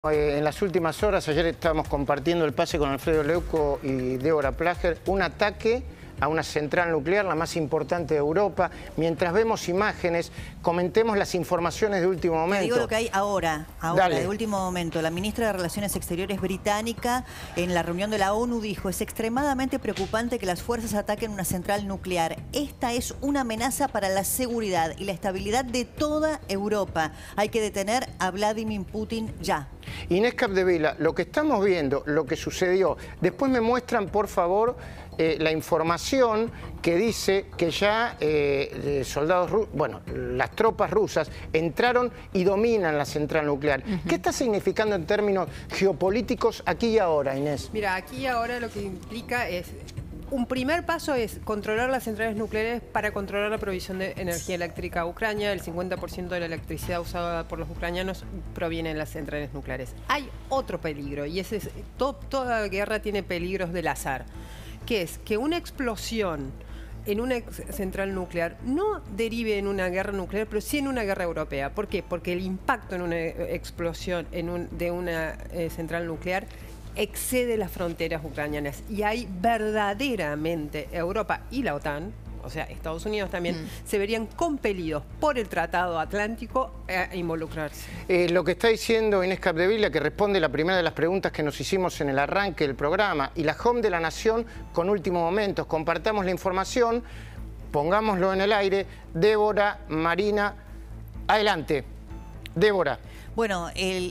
En las últimas horas, ayer estábamos compartiendo el pase con Alfredo Leuco y Débora Plager, un ataque a una central nuclear, la más importante de Europa. Mientras vemos imágenes, comentemos las informaciones de último momento. Te digo lo que hay ahora de último momento. La ministra de Relaciones Exteriores británica, en la reunión de la ONU, dijo: es extremadamente preocupante que las fuerzas ataquen una central nuclear. Esta es una amenaza para la seguridad y la estabilidad de toda Europa. Hay que detener a Vladimir Putin ya. Inés Capdevila, lo que estamos viendo, lo que sucedió, después me muestran, por favor, la información que dice que ya soldados, las tropas rusas entraron y dominan la central nuclear. ¿Qué está significando en términos geopolíticos aquí y ahora, Inés? Mira, aquí y ahora lo que implica es... Un primer paso es controlar las centrales nucleares para controlar la provisión de energía eléctrica a Ucrania. El 50% de la electricidad usada por los ucranianos proviene de las centrales nucleares. Hay otro peligro, y ese es toda guerra tiene peligros del azar, que es que una explosión en una central nuclear no derive en una guerra nuclear, pero sí en una guerra europea. ¿Por qué? Porque el impacto en una explosión de una central nuclear excede las fronteras ucranianas, y hay verdaderamente Europa y la OTAN, o sea, Estados Unidos también, se verían compelidos por el Tratado Atlántico a involucrarse. Lo que está diciendo Inés Capdevila, que responde la primera de las preguntas que nos hicimos en el arranque del programa, y la Home de la Nación con Último Momentos. Compartamos la información, pongámoslo en el aire. Débora, Marina, adelante. Débora. Bueno,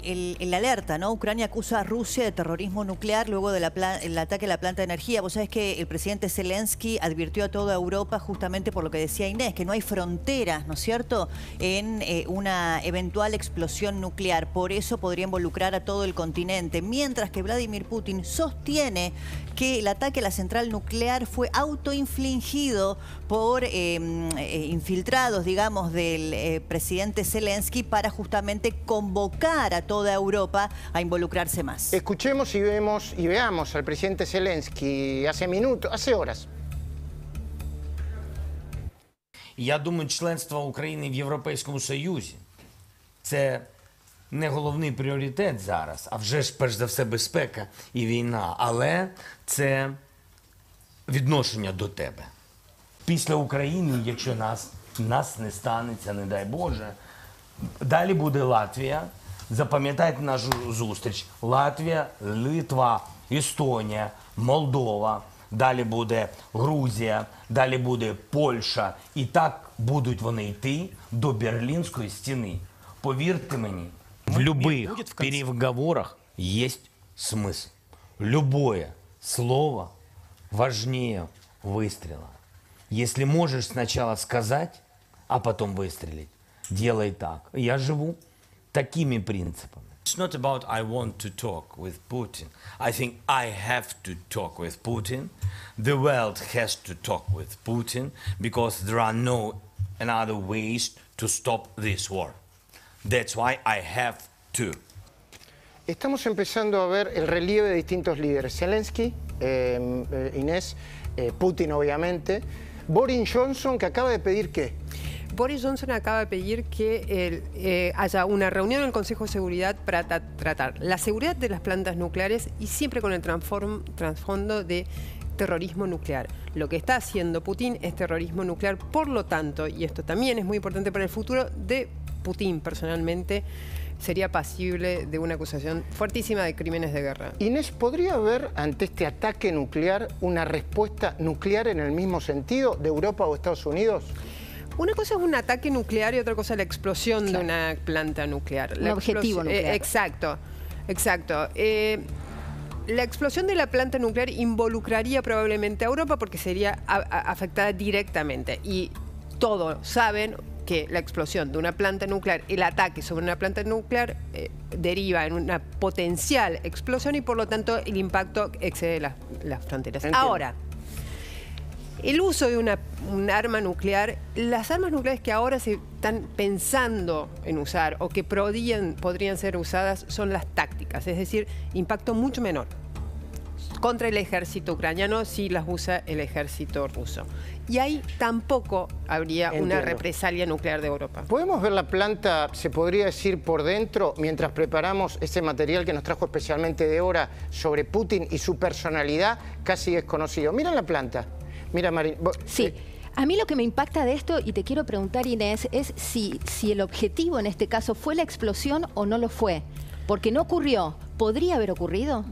el alerta, ¿no? Ucrania acusa a Rusia de terrorismo nuclear luego del ataque a la planta de energía. Vos sabés que el presidente Zelensky advirtió a toda Europa, justamente por lo que decía Inés, que no hay fronteras, ¿no es cierto?, en una eventual explosión nuclear. Por eso podría involucrar a todo el continente. Mientras que Vladimir Putin sostiene que el ataque a la central nuclear fue autoinfligido por infiltrados, digamos, del presidente Zelensky para justamente convocar a toda Europa a involucrarse más. Escuchemos y veamos al presidente Zelensky hace horas. Я думаю, членство України в Європейському Союзі – це не головний пріоритет зараз, а вже ж, перш за все, безпека і війна, але це відношення до тебе. Після України, якщо нас не станеться, не дай Боже, далі буде Латвія. Запам'ятайте нашу зустріч. Латвія, Литва, Естонія, Молдова. Далі буде Грузія, далі буде Польща. І так будуть вони йти до Берлінської стіни. Повірте мені, в любых переговорах есть смысл. Любое слово важнее выстрела. Если можешь сначала сказать, а потом выстрелить, делай так. Я живу такими принципами. It's not about I want to talk with Putin. I think I have to talk with Putin. The world has to talk with Putin because there are no other ways to stop this war. That's why I have to. Estamos empezando a ver el relieve de distintos líderes. Zelensky, Inés, Putin obviamente, Boris Johnson, que acaba de pedir ¿qué? Boris Johnson acaba de pedir que haya una reunión en el Consejo de Seguridad para tratar la seguridad de las plantas nucleares y siempre con el trasfondo de terrorismo nuclear. Lo que está haciendo Putin es terrorismo nuclear, por lo tanto, y esto también es muy importante para el futuro de Putin personalmente, sería pasible de una acusación fuertísima de crímenes de guerra. Inés, ¿podría haber ante este ataque nuclear una respuesta nuclear en el mismo sentido de Europa o Estados Unidos? Una cosa es un ataque nuclear y otra cosa es la explosión de una planta nuclear. Un objetivo nuclear. Exacto. La explosión de la planta nuclear involucraría probablemente a Europa porque sería afectada directamente. Y todos saben que la explosión de una planta nuclear, el ataque sobre una planta nuclear deriva en una potencial explosión y por lo tanto el impacto excede las fronteras. Entiendo. Ahora, el uso de un arma nuclear, las armas nucleares que ahora se están pensando en usar o que podrían ser usadas son las tácticas, es decir, impacto mucho menor. contra el ejército ucraniano si las usa el ejército ruso. Y ahí tampoco habría una represalia nuclear de Europa. ¿Podemos ver la planta, se podría decir, por dentro, mientras preparamos ese material que nos trajo especialmente Débora sobre Putin y su personalidad casi desconocido? Mira la planta. Mira, Marín. Sí. A mí lo que me impacta de esto, y te quiero preguntar, Inés, es si el objetivo en este caso fue la explosión o no lo fue. Porque no ocurrió. ¿Podría haber ocurrido?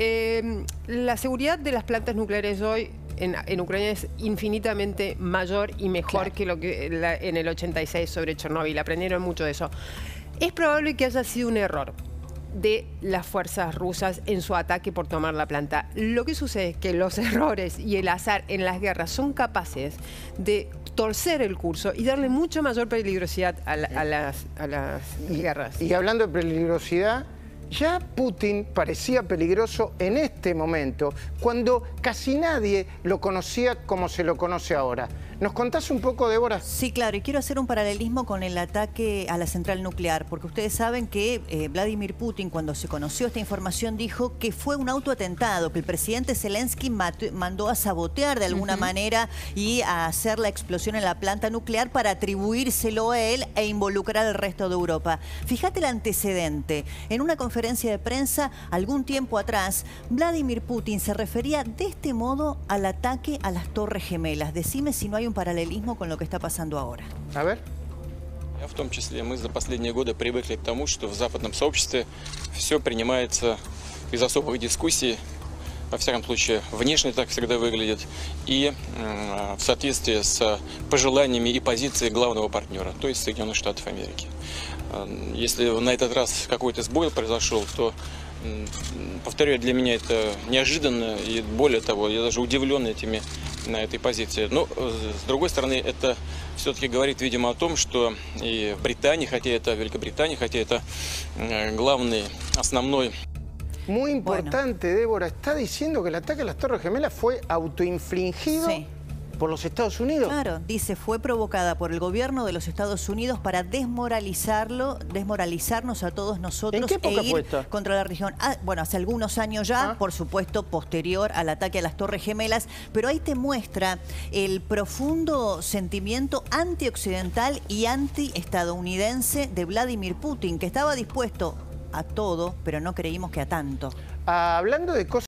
La seguridad de las plantas nucleares hoy en Ucrania es infinitamente mayor y mejor que lo que en el 86 sobre Chernóbil. Aprendieron mucho de eso. Es probable que haya sido un error de las fuerzas rusas en su ataque por tomar la planta. Lo que sucede es que los errores y el azar en las guerras son capaces de torcer el curso y darle mucho mayor peligrosidad a las guerras. Y hablando de peligrosidad, ya Putin parecía peligroso en este momento, cuando casi nadie lo conocía como se lo conoce ahora. ¿Nos contás un poco, Débora? Sí, claro, y quiero hacer un paralelismo con el ataque a la central nuclear, porque ustedes saben que Vladimir Putin, cuando se conoció esta información, dijo que fue un autoatentado, que el presidente Zelensky mandó a sabotear de alguna manera y a hacer la explosión en la planta nuclear para atribuírselo a él e involucrar al resto de Europa. Fíjate el antecedente. En una conferencia de prensa, algún tiempo atrás, Vladimir Putin se refería de este modo al ataque a las Torres Gemelas. Decime si no hay un paralelismo con lo que está pasando ahora. A ver. В том числе мы за последние годы привыкли к тому, что в западном сообществе все принимается без особых дискуссий, во всяком случае, внешне так всегда выглядит, и в соответствии с пожеланиями и позицией главного партнера, то есть Соединенных Штатов Америки. Если на этот раз какой-то сбой произошел, то, повторяю, для меня это неожиданно, и более того, я даже удивлен на этой позиции. Но, с другой стороны, это все-таки говорит, видимо, о том, что и в Британии, хотя это Великобритания, хотя это главный, основной... Muy importante, Débora, está diciendo que el ataque a las Torres Gemelas fue autoinfligido por los Estados Unidos. Claro, dice, fue provocada por el gobierno de los Estados Unidos para desmoralizarnos a todos nosotros. ¿En qué época fue esto? Contra la región. Bueno, hace algunos años ya, por supuesto, posterior al ataque a las Torres Gemelas, pero ahí te muestra el profundo sentimiento antioccidental y antiestadounidense de Vladimir Putin, que estaba dispuesto a todo, pero no creímos que a tanto. Hablando de cosas